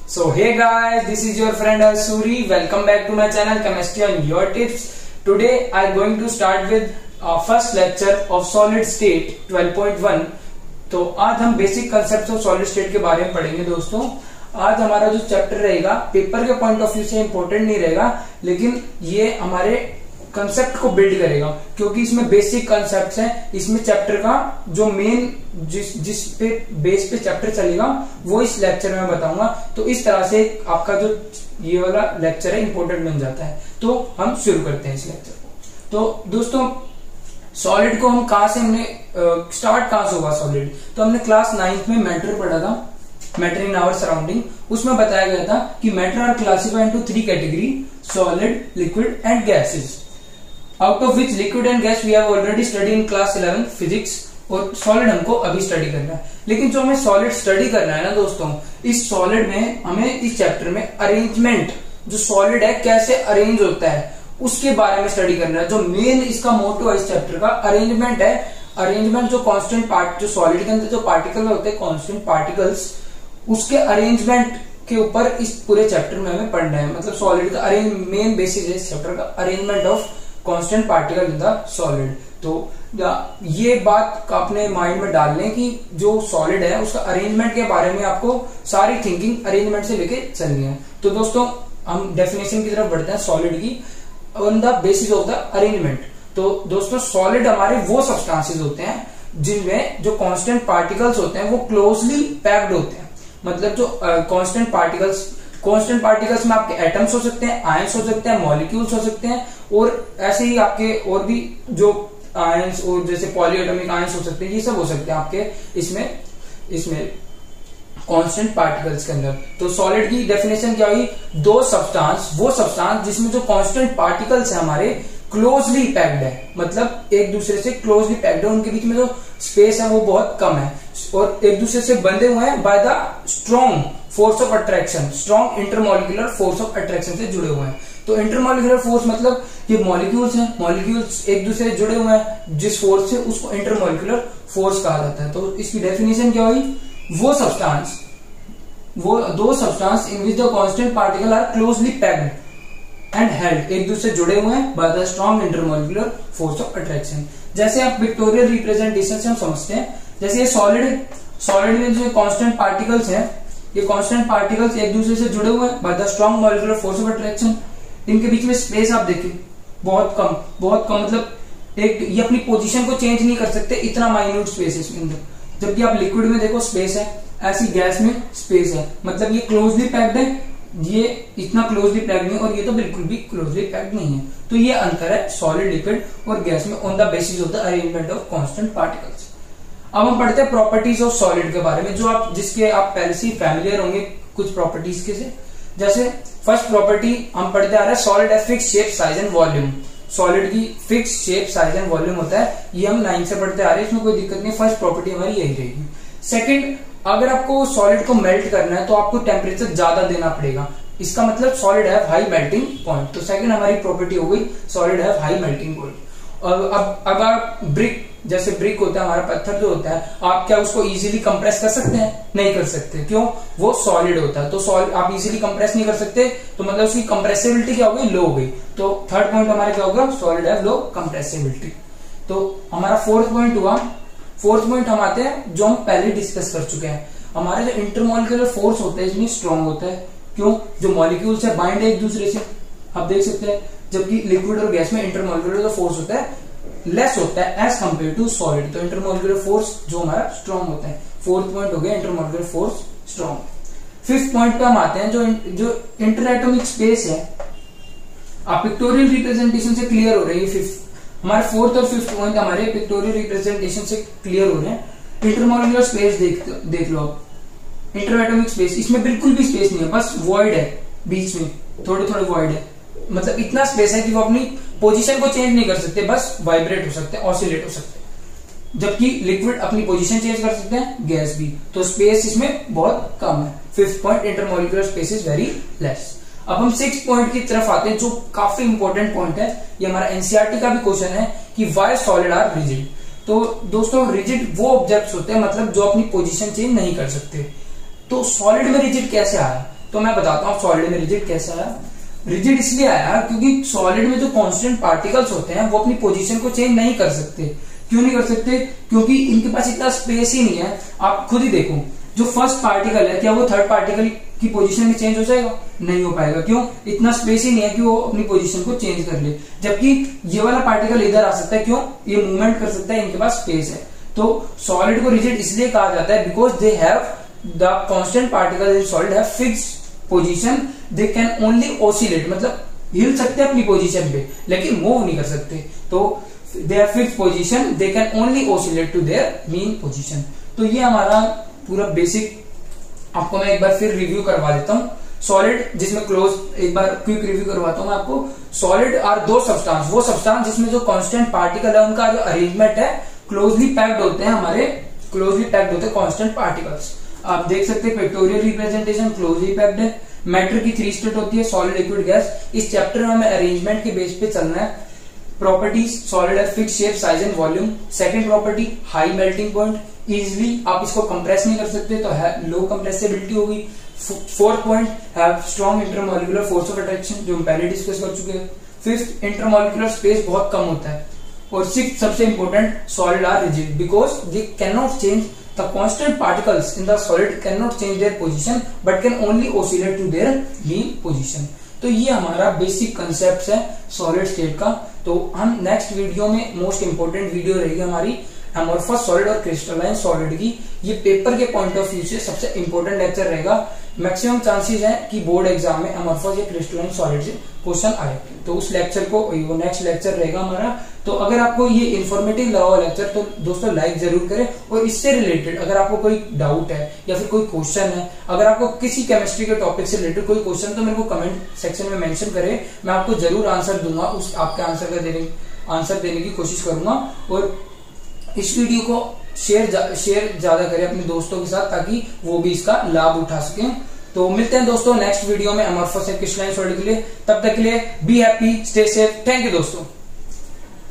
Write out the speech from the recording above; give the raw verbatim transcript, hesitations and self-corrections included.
So hey guys, this is your friend Asuri. Welcome back to my channel Chemistry on Your Tips. Today I am going to start with uh, first lecture of solid state twelve point one. तो आज हम basic concept of solid state के बारे में पढ़ेंगे दोस्तों। आज हमारा जो चैप्टर रहेगा पेपर के पॉइंट ऑफ व्यू से इम्पोर्टेंट नहीं रहेगा, लेकिन ये हमारे कंसेप्ट को बिल्ड करेगा क्योंकि इसमें बेसिक कंसेप्ट्स हैं। इसमें चैप्टर का जो मेन जिस जिस पे बेस पे चैप्टर चलेगा वो इस लेक्चर में बताऊंगा। तो इस तरह से आपका जो ये वाला लेक्चर है इंपॉर्टेंट बन जाता है। तो हम शुरू करते हैं इस लेक्चर को। तो दोस्तों सॉलिड को हम कहां से हमने स्टार्ट कहां से हुआ सॉलिड, तो हमने क्लास नाइन्थ में मैटर पढ़ा था, मैटर इन आवर सराउंडिंग। उसमें बताया गया था कि matter are classified into three category, solid, liquid and gases, out of which liquid and gas we have already study in class eleven physics, और solid हमको अभी स्टडी करना है। लेकिन जो हमें सॉलिड स्टडी करना है ना दोस्तों, इस सॉलिड में हमें इस चैप्टर में अरेंजमेंट, जो सॉलिड है कैसे अरेंज होता है उसके बारे में स्टडी करना है। जो मेन इसका मोटो है इस चैप्टर का अरेंजमेंट है। अरेंजमेंट जो कांस्टेंट पार्ट, जो सॉलिड के अंदर जो पार्टिकल होते हैं कांस्टेंट पार्टिकल्स, उसके अरेंजमेंट के ऊपर इस पूरे चैप्टर में हमें पढ़ना है। मतलब सॉलिड का अरेंज मेन बेसिस है इस चैप्टर का, arrangement of constant particle in the solid. तो ये बात अपने माइंड में डाल लें कि जो सॉलिड है उसका अरेंजमेंट के बारे में आपको सारी थिंकिंग अरेंजमेंट से लेके चलनी है। तो दोस्तों हम डेफिनेशन की तरफ बढ़ते हैं सॉलिड की, on the basis of the arrangement. तो दोस्तों सॉलिड हमारे वो सब्सटेंसेस होते हैं जिनमें जो कांस्टेंट पार्टिकल्स होते हैं वो क्लोजली पैक्ड होते हैं। मतलब जो कांस्टेंट पार्टिकल्स, कांस्टेंट पार्टिकल्स में आपके एटम्स हो सकते हैं, आयंस हो सकते हैं, मॉलिक्यूल्स हो सकते हैं, और ऐसे ही आपके और भी जो आयंस और जैसे पॉलीएटॉमिक आयंस हो सकते हैं, ये सब हो सकते हैं आपके इसमें इसमें कांस्टेंट पार्टिकल्स के अंदर। तो सॉलिड की डेफिनेशन क्या हुई? दो सब्सटेंस, वो सब्सटेंस जिसमें जो कांस्टेंट पार्टिकल्स है हमारे क्लोजली पैक्ड है, मतलब एक दूसरे से क्लोजली पैक्ड है, उनके बीच में जो स्पेस है वो बहुत कम है और एक दूसरे से बंधे हुए हैं by the strong force of attraction, strong intermolecular force of attraction से जुड़े हुए हैं। तो इंटरमॉलिक्यूलर फोर्स मतलब ये मॉलिक्यूल्स हैं, मॉलिक्यूल्स एक दूसरे से जुड़े हुए हैं जिस फोर्स से, उसको इंटरमॉलिक्यूलर फोर्स कहा जाता है। तो इसकी डेफिनेशन क्या हुई? वो सब्सटेंस, वो दो substance in which the constant particle are closely packed and held, एक दूसरे से जुड़े हुए हैं by the strong intermolecular force of attraction. जैसे आप पिक्टोरियल रिप्रेजेंटेशन से हम समझते हैं, जैसे ये सॉलिड है, सॉलिड में जो कांस्टेंट पार्टिकल्स हैं, ये कांस्टेंट पार्टिकल्स एक दूसरे से जुड़े हुए हैं by the strong molecular force of attraction. इनके बीच में स्पेस आप देखिए बहुत कम, बहुत कम, मतलब एक ये अपनी पोजीशन को चेंज नहीं कर सकते, इतना माइन्यूट स्पेस है इसके अंदर। जबकि आप लिक्विड में देखो स्पेस है, ऐसी गैस में स्पेस है, मतलब ये क्लोजली पैक्ड है, ये इतना क्लोजली पैक्ड नहीं, और ये तो बिल्कुल भी क्लोजली पैक्ड नहीं है। तो ये अंतर है सॉलिड, लिक्विड और गैस में on the basis of the arrangement of constant particles. अब हम पढ़ते हैं प्रॉपर्टीज ऑफ सॉलिड के बारे में, जो आप जिसके आप पहले से फैमिलियर होंगे कुछ प्रॉपर्टीज के से। जैसे फर्स्ट प्रॉपर्टी हम पढ़ते आ रहे हैं, सॉलिड है fix shape, size and volume. Solid की fix shape, size and volume होता है, ये हम नाइन से पढ़ते आ रहे हैं, इसमें कोई दिक्कत नहीं। फर्स्ट प्रॉपर्टी हमारी यही रहेगी। सेकंड, अगर आपको सॉलिड को मेल्ट करना है तो आपको टेम्परेचर ज्यादा देना पड़ेगा, इसका मतलब solid have high melting point. तो सेकंड हमारी प्रॉपर्टी हो गई solid have high melting point. और अब अब आप ब्रिक, जैसे ब्रिक होता है हमारा पत्थर जो होता है, आप क्या उसको इजीली कंप्रेस कर सकते हैं? नहीं कर सकते। क्यों? वो सॉलिड होता है, तो सॉलिड आप इजीली कंप्रेस नहीं कर सकते, तो मतलब उसकी कंप्रेसिबिलिटी क्या हो गई? लो हो गई। तो थर्ड पॉइंट हमारा क्या होगा? Solid have low compressibility. तो हमारा फोर्थ पॉइंट हुआ। फोर्थ पॉइंट हम आते हैं जो हम पहले डिस्कस कर चुके हैं, हमारे जो इंटरमॉलिक्यूलर फोर्स होता है इसमें स्ट्रॉन्ग होता है। क्यों? जो मॉलिक्यूल्स है बाइंड है एक दूसरे से, आप देख सकते हैं, जबकि लिक्विड और गैस में इंटरमॉलिक्यूलर जो फोर्स होता है लेस होता है एज कंपेयर टू सॉलिड। तो इंटरमॉलिक्यूलर फोर्स जो हमारा स्ट्रॉन्ग होता है। फोर्थ पॉइंट हो गया intermolecular force strong. Fifth point पे हम आते हैं जो जो इंटरएटॉमिक स्पेस है, आप पिक्टोरियल रिप्रेजेंटेशन से क्लियर हो रही है। फिफ्थ हमारे फोर्थ और फिफ्थ पॉइंट हमारे पिक्टोरियल रिप्रेजेंटेशन से क्लियर हो रहे हैं। इंटरमॉलिक्यूलर स्पेस देख देख लो आप, इंटरएटॉमिक स्पेस, इसमें बिल्कुल भी स्पेस नहीं है, बस वॉइड है, बीच में थोड़े थोड़े वॉइड है, मतलब इतना स्पेस है कि वो अपनी पोजीशन को चेंज नहीं कर सकते, बस वाइब्रेट हो सकते हैं, ऑसिलेट हो सकते हैं। जबकि लिक्विड अपनी पोजीशन चेंज कर सकते हैं, गैस भी। तो स्पेस इसमें बहुत कम है। Fifth point, intermolecular space is very less. अब हम सिक्स पॉइंट की तरफ आते हैं जो काफी इंपॉर्टेंट पॉइंट है, ये हमारा एनसीईआरटी का भी क्वेश्चन है कि व्हाई सॉलिड आर रिजिड। तो दोस्तों रिजिड वो ऑब्जेक्ट्स होते हैं मतलब जो अपनी पोजीशन चेंज नहीं कर सकते। तो सॉलिड में रिजिड कैसे आया? तो मैं बताता हूँ सॉलिड में रिजिड कैसा आया। रिजिड इसलिए आया क्योंकि सॉलिड में जो कांस्टेंट पार्टिकल्स होते हैं वो अपनी पोजीशन को चेंज नहीं कर सकते। क्यों नहीं कर सकते? क्योंकि इनके पास इतना स्पेस ही नहीं है। आप खुद ही देखो, जो फर्स्ट पार्टिकल है क्या वो थर्ड पार्टिकल की पोजीशन में चेंज हो जाएगा? नहीं हो पाएगा। क्यों? इतना स्पेस ही नहीं है कि वो अपनी पोजीशन को चेंज कर ले। जबकि ये वाला पार्टिकल इधर आ सकता है, क्यों? ये मूवमेंट कर सकता है, इनके पास स्पेस है। तो सॉलिड को रिजिड इसलिए कहा जाता है because they have the constant particle in solid have fixed position, they can only oscillate, मतलब हिल सकते हैं अपनी पोजीशन पे लेकिन मूव नहीं कर सकते। तो they are fixed position, they can only oscillate to their mean position. तो ये हमारा पूरा बेसिक आपको मैं एक बार फिर रिव्यू करवा देता हूँ। सॉलिड जिसमें क्लोज, एक बार क्विक रिव्यू करवाता हूँ मैं आपको। सॉलिड आर दो सब्सटेंस, वो सब्सटेंस जिसमें जो कांस्टेंट पार्टिकल है उनका जो अरेंजमेंट है क्लोजली पैक्ड होते हैं, हमारे क्लोजली पैक्ड होते हैं कांस्टेंट पार्टिकल्स। आप देख सकते हैं पिक्टोरियल रिप्रेजेंटेशन क्लोजली पैक्ड है। मैटर की थ्री स्टेट होती है, सॉलिड, लिक्विड, गैस। इस चैप्टर में हमें अरेंजमेंट के बेस पे चलना है। प्रॉपर्टीज, सॉलिड है fix shape, size and volume. Second property high melting point, easily आप इसको कंप्रेस नहीं कर सकते तो है लो कंप्रेसिबिलिटी होगी। Fourth point have strong intermolecular force of attraction, जो हम पहले डिस्कस कर चुके हैं। फिफ्थ इंटरमॉलिक्यूलर स्पेस बहुत कम होता है। और सिक्स सबसे important, solid are rigid because they can not change the constant particles in the solid can not change their position but can only oscillate to their mean position. तो ये हमारा basic concept है solid state का। तो हम next video में, most important video रहेगी हमारी एमोर्फस सॉलिड और क्रिस्टलाइन सॉलिड की। ये पेपर के पॉइंट ऑफ व्यू से सबसे इंपॉर्टेंट लेक्चर रहेगा। मैक्सिमम चांसेस है कि बोर्ड एग्जाम में एमोर्फस या क्रिस्टलाइन सॉलिड से क्वेश्चन आए। तो उस लेक्चर को, वो नेक्स्ट लेक्चर रहेगा हमारा। तो अगर आपको ये इन्फॉर्मेटिव लगा हुआ लेक्चर तो दोस्तों लाइक जरूर करें। और इससे रिलेटेड अगर आपको कोई डाउट है या फिर कोई क्वेश्चन है, अगर आपको किसी केमिस्ट्री के टॉपिक से रिलेटेड कोई क्वेश्चन, तो मेरे को कमेंट सेक्शन में मेंशन करें, मैं आपको जरूर आंसर दूंगा। उस आपके आंसर का देने आंसर देने की कोशिश करूंगा। और इस वीडियो को शेयर जा, शेयर ज्यादा करें अपने दोस्तों के साथ ताकि वो भी इसका लाभ उठा सकें। तो मिलते हैं दोस्तों नेक्स्ट वीडियो में एमोर्फस एंड क्रिस्टलाइन सॉलिड के लिए। तब तक के लिए be happy, stay safe. Thank you दोस्तों।